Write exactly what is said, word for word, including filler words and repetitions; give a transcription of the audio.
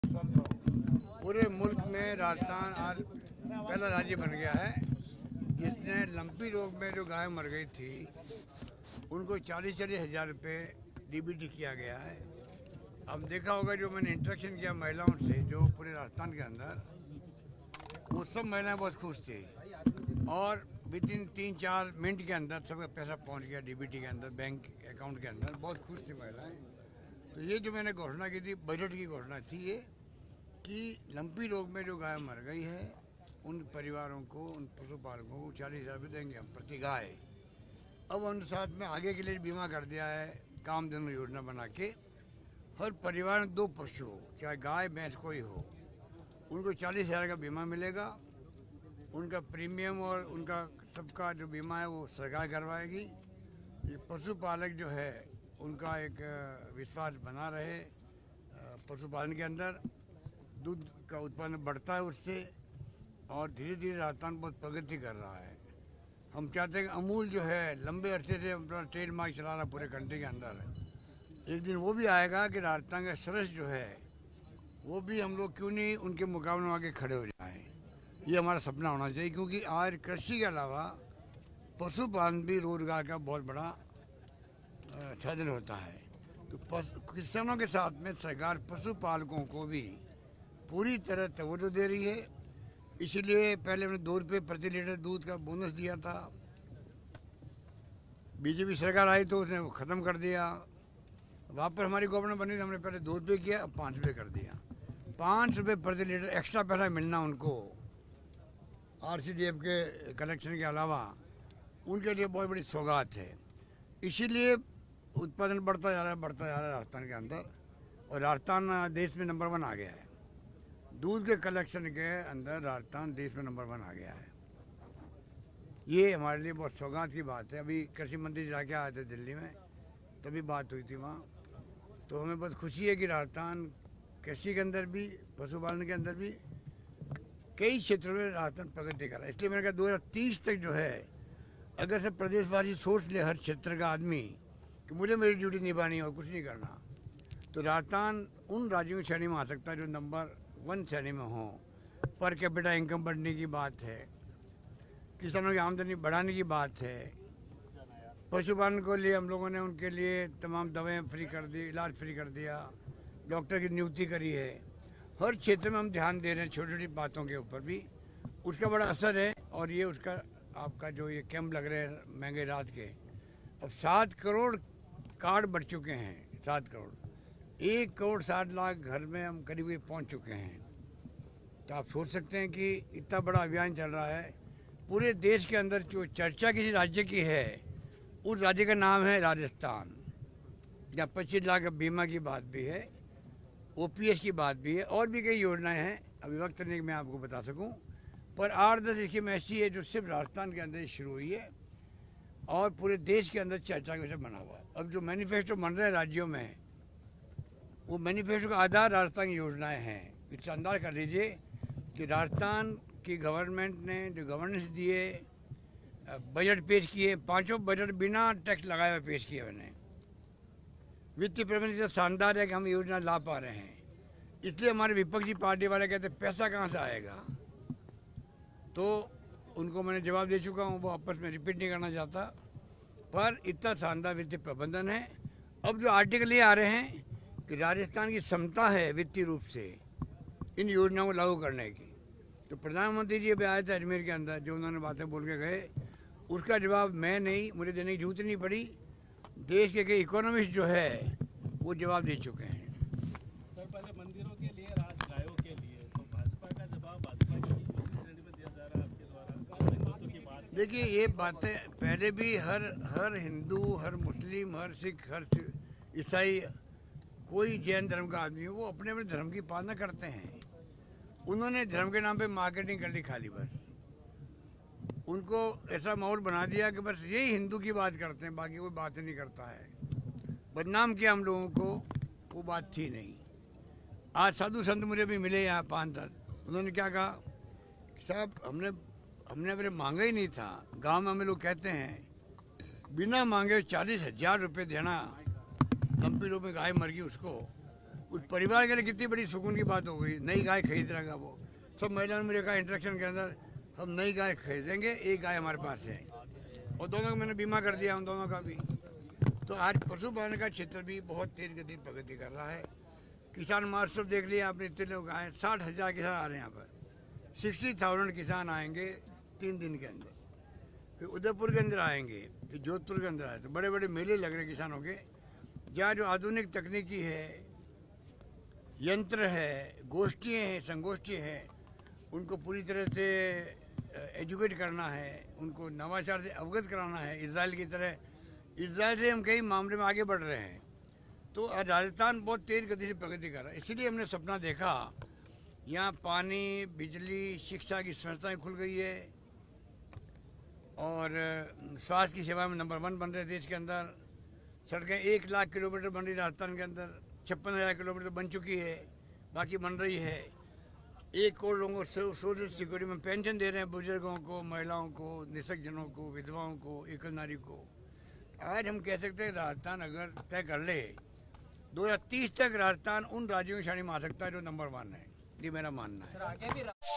पूरे मुल्क में राजस्थान आज पहला राज्य बन गया है जिसने लंपी रोग में जो गाय मर गई थी उनको चालीस चालीस हजार रुपये डीबीटी किया गया है। अब देखा होगा जो मैंने इंटरेक्शन किया महिलाओं से जो पूरे राजस्थान के अंदर, वो सब महिलाएं बहुत खुश थी और विद इन तीन चार मिनट के अंदर सबका पैसा पहुंच गया डीबीटी के अंदर, बैंक अकाउंट के अंदर। बहुत खुश थी महिलाएं। तो ये जो मैंने घोषणा की थी, बजट की घोषणा थी ये कि लंपी रोग में जो गाय मर गई है उन परिवारों को, उन पशुपालकों को चालीस हज़ार रुपये देंगे हम प्रति गाय। अब उन साथ में आगे के लिए बीमा कर दिया है, कामधेनु योजना बना के हर परिवार में दो पशु हो, चाहे गाय भैंस कोई हो, उनको चालीस हज़ार का बीमा मिलेगा। उनका प्रीमियम और उनका सबका जो बीमा है वो सरकार करवाएगी। ये पशुपालक जो है उनका एक विश्वास बना रहे पशुपालन के अंदर, दूध का उत्पादन बढ़ता है उससे और धीरे धीरे राजस्थान बहुत प्रगति कर रहा है। हम चाहते हैं कि अमूल जो है लंबे अरसे से अपना ट्रेड मार्क चला रहा पूरे कंट्री के अंदर, एक दिन वो भी आएगा कि राजस्थान का सरस जो है वो भी हम लोग क्यों नहीं उनके मुकाबले में आके खड़े हो जाएं। ये हमारा सपना होना चाहिए, क्योंकि आज कृषि के अलावा पशुपालन भी रोजगार का बहुत बड़ा साधन होता है। तो किसानों के साथ में सरकार पशुपालकों को भी पूरी तरह तवज्जो दे रही है। इसलिए पहले हमने दो रुपये प्रति लीटर दूध का बोनस दिया था, बीजेपी सरकार आई तो उसने वो ख़त्म कर दिया। वापस हमारी गवर्नमेंट बनी तो हमने पहले दो रुपये किया, अब पाँच रुपये कर दिया। पाँच रुपये प्रति लीटर एक्स्ट्रा पैसा मिलना उनको आरसीडीएफ के कलेक्शन के अलावा उनके लिए बहुत बड़ी सौगात है। इसीलिए उत्पादन बढ़ता जा रहा है बढ़ता जा रहा है राजस्थान के अंदर, और राजस्थान देश में नंबर वन आ गया है। दूध के कलेक्शन के अंदर राजस्थान देश में नंबर वन आ गया है। ये हमारे लिए बहुत सौगात की बात है। अभी कृषि मंत्री जाके आए थे दिल्ली में, तभी बात हुई थी वहाँ। तो हमें बहुत खुशी है कि राजस्थान कृषि के अंदर भी, पशुपालन के अंदर भी कई क्षेत्रों में राजस्थान प्रगति कर रहा है। इसलिए मैंने कहा दो हज़ार तीस तक जो है अगर से प्रदेशवासी सोच ले हर क्षेत्र का आदमी कि मुझे मेरी ड्यूटी निभानी है और कुछ नहीं करना, तो राजस्थान उन राज्यों की श्रेणी में आ सकता है जो नंबर वन श्रेणी में हो। पर कैपिटा इनकम बढ़ने की बात है, किसानों की आमदनी बढ़ाने की बात है, पशुपालन को लिए हम लोगों ने उनके लिए तमाम दवाएं फ्री कर दी, इलाज फ्री कर दिया, डॉक्टर की नियुक्ति करी है। हर क्षेत्र में हम ध्यान दे रहे हैं, छोटी छोटी बातों के ऊपर भी उसका बड़ा असर है। और ये उसका आपका जो ये कैंप लग रहे हैं महंगे रात के, अब सात करोड़ कार्ड बढ़ चुके हैं, सात करोड़ एक करोड़ साठ लाख घर में हम करीब पहुंच चुके हैं। तो आप सोच सकते हैं कि इतना बड़ा अभियान चल रहा है पूरे देश के अंदर। जो चर्चा किसी राज्य की है उस राज्य का नाम है राजस्थान, जहाँ पच्चीस लाख बीमा की बात भी है, ओपीएस की बात भी है, और भी कई योजनाएं हैं, अभी वक्त नहीं मैं आपको बता सकूं। पर आठ दस स्कीम ऐसी है जो सिर्फ राजस्थान के अंदर शुरू हुई है और पूरे देश के अंदर चर्चा के विषय बना हुआ है। अब जो मैनिफेस्टो बन रहे हैं राज्यों में, वो मैनिफेस्टो का आधार राजस्थान की योजनाएं हैं। इससे अंदाज कर लीजिए कि राजस्थान की गवर्नमेंट ने जो गवर्नेंस दिए, बजट पेश किए, पांचों बजट बिना टैक्स लगाए हुए पेश किए मैंने। वित्तीय प्रबंधन तो शानदार है कि हम योजना ला पा रहे हैं। इसलिए हमारे विपक्षी पार्टी वाले कहते पैसा कहाँ से आएगा, तो उनको मैंने जवाब दे चुका हूँ, वो आपस में रिपीट नहीं करना चाहता। पर इतना शानदार वित्तीय प्रबंधन है। अब जो आर्टिकल ये आ रहे हैं कि राजस्थान की क्षमता है वित्तीय रूप से इन योजनाओं को लागू करने की, तो प्रधानमंत्री जी अभी आए थे अजमेर के अंदर, जो उन्होंने बातें बोल के गए उसका जवाब मैं नहीं, मुझे देने की जरूरत नहीं पड़ी। देश के कई इकोनॉमिस्ट जो है वो जवाब दे चुके हैं। सर पहले मंदिरों के लिए, राजगायों के लिए, तो भाजपा का जवाब भाजपा की श्रेणी में दिया जा रहा है आपके द्वारा हिंदुत्व की बात। देखिए ये बातें पहले भी हर हर हिंदू, हर मुस्लिम, हर सिख, हर ईसाई, कोई जैन धर्म का आदमी हो, वो अपने अपने धर्म की पालना करते हैं। उन्होंने धर्म के नाम पे मार्केटिंग कर ली खाली, बस उनको ऐसा माहौल बना दिया कि बस यही हिंदू की बात करते हैं, बाकी कोई बात नहीं करता है। बदनाम किया हम लोगों को, वो बात थी नहीं। आज साधु संत मुझे भी मिले यहाँ पाँच दस, उन्होंने क्या कहा, साहब हमने हमने अपने मांगा ही नहीं था। गांव में हमें लोग कहते हैं बिना मांगे चालीस हजार रुपये देना, लंपी रोग में गाय मर गई उसको, उस परिवार के लिए कितनी बड़ी सुकून की बात हो गई। नई गाय खरीद रहेगा वो, सब महिलाओं ने मुझे कहा इंट्रैक्शन के अंदर हम नई गाय खरीदेंगे, एक गाय हमारे पास है और दोनों का मैंने बीमा कर दिया, उन दोनों का भी। तो आज पशुपालन का क्षेत्र भी बहुत तेज गति प्रगति कर रहा है। किसान महोत्सव देख लिया आपने, इतने लोग आए, साठ हजार किसान आ रहे हैं यहाँ पर, सिक्सटी थाउजेंड किसान आएंगे तीन दिन के अंदर। फिर उदयपुर के अंदर आएंगे, फिर जोधपुर के अंदर आए, तो बड़े बड़े मेले लग रहे किसानों के, जहाँ जो आधुनिक तकनीकी है, यंत्र है, गोष्ठियाँ हैं, संगोष्ठी हैं, उनको पूरी तरह से एजुकेट करना है, उनको नवाचार से अवगत कराना है। इजराइल की तरह, इजराइल से हम कई मामले में आगे बढ़ रहे हैं। तो आज राजस्थान बहुत तेज गति से प्रगति कर रहा है। इसीलिए हमने सपना देखा, यहाँ पानी, बिजली, शिक्षा की संस्थाएं खुल गई है और स्वास्थ्य की सेवा में नंबर वन बन रहे देश के अंदर। सड़कें एक लाख किलोमीटर बन रही राजस्थान के अंदर, छप्पन हज़ार किलोमीटर तो बन चुकी है, बाकी बन रही है। एक करोड़ लोगों को सोशल सिक्योरिटी में पेंशन दे रहे हैं, बुजुर्गों को, महिलाओं को, निःशक्तजनों को, विधवाओं को, एकल नारी को। आज हम कह सकते हैं राजस्थान अगर तय कर ले, दो हज़ार तीस तक राजस्थान उन राज्यों की श्रेणी में आ सकता है जो नंबर वन है। ये मेरा मानना है।